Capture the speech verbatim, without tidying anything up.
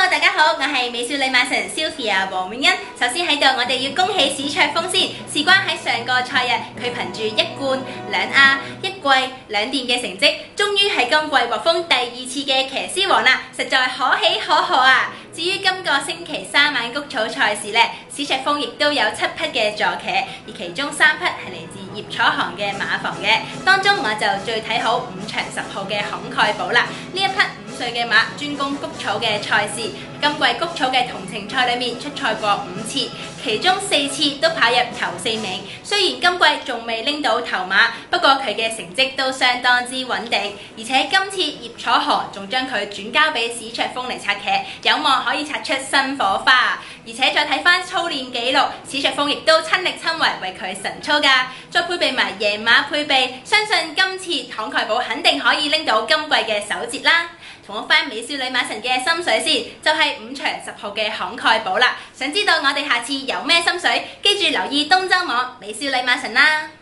大家好，我係美少女馬神 Sylvia 黃永欣。首先喺度，我哋要恭喜史卓豐先，事關喺上個賽日，佢憑住一冠、兩亞、一季、兩殿嘅成績，終於喺今季獲封第二次嘅騎師王啦，實在可喜可賀啊！至於今個星期三晚谷草賽事呢，史卓豐亦都有七匹嘅坐騎，而其中三匹係嚟自葉楚航嘅馬房嘅，當中我就最睇好五場十號嘅慷慨寶啦，呢一匹五歲嘅馬專攻谷草嘅賽事，今季谷草嘅同程賽裏面出賽過五次，其中四次都跑入頭四名。雖然今季仲未拎到頭馬，不過佢嘅成績都相當之穩定，而且今次葉楚航仲將佢轉交俾史卓豐嚟策騎，有望可以擦出新火花。而且再睇翻操練記錄，史卓豐亦都親力親為為佢晨操㗎，再配備埋贏馬配備，相信今次慷慨寶肯定可以拎到今季嘅首節啦。重複翻美少女馬神嘅心水先，就係、是、五場十號嘅慷慨寶啦。想知道我哋下次有咩心水，記住留意東周網美少女馬神啦。